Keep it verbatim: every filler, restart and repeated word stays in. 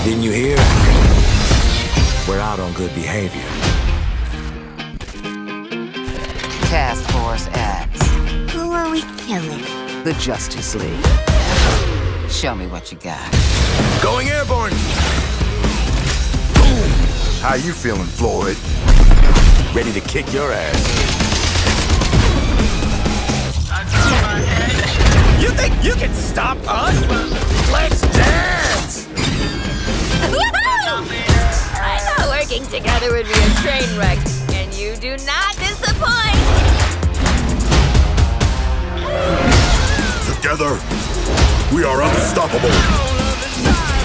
Didn't you hear? We're out on good behavior. Task Force X. Who are we killing? The Justice League. Show me what you got. Going airborne! Boom! How you feeling, Floyd? Ready to kick your ass. You think you can stop us? Let's dance! I thought working together would be a train wreck, and you do not disappoint! Together, we are unstoppable.